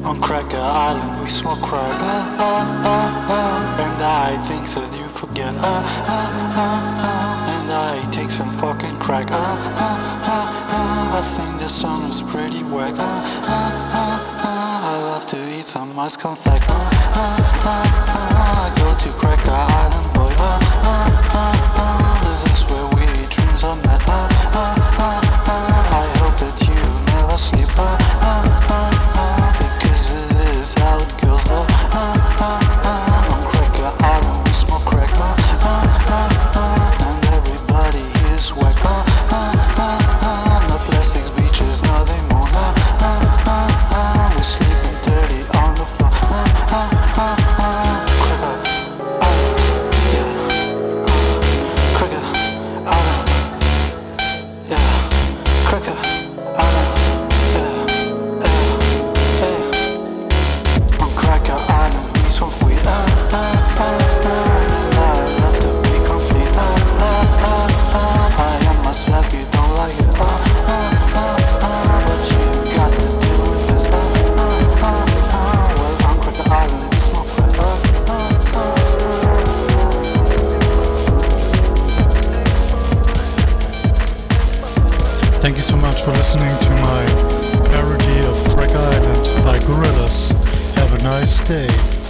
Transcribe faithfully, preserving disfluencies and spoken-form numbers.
On Cracker Island we smoke crack, ah, ah, ah, ah. And I think that you forget, ah, ah, ah, ah. And I take some fucking crack, ah, ah, ah, ah. I think this song is pretty whack, ah, ah, ah, ah. I love to eat some ice confect, ah, ah, ah, ah. I go to Cracker Island, boy, ah, ah, ah, ah. This is where we dreams are met, ah, ah, ah, ah. I hope that you never sleep, ah, ah, ah, ah. Because it is how it goes, ah, ah, ah, ah. On Cracker Island we smoke crack, ah, ah, ah, ah. And everybody here is whack, ah, ah, ah, ah. No plastics beaches, nothing more, ah, ah, ah, ah. We're sleeping dirty on the floor, ah, ah, ah, ah. Cracker Island, yeah, uh, Cracker Island, yeah, Cracker Island, yeah, yeah, hey. On Cracker Island we smoke weed, ah, ah, ah, ah. And I love to be complete, ah, ah, ah, ah. I am myself, you don't like it, ah, ah, ah, ah. But you got to deal with this, ah, ah, ah, ah. Well, on Cracker Island we smoke weed, ah, ah, ah. Thank you so much for listening to my parody of Cracker Island by Gorillaz. Have a nice day.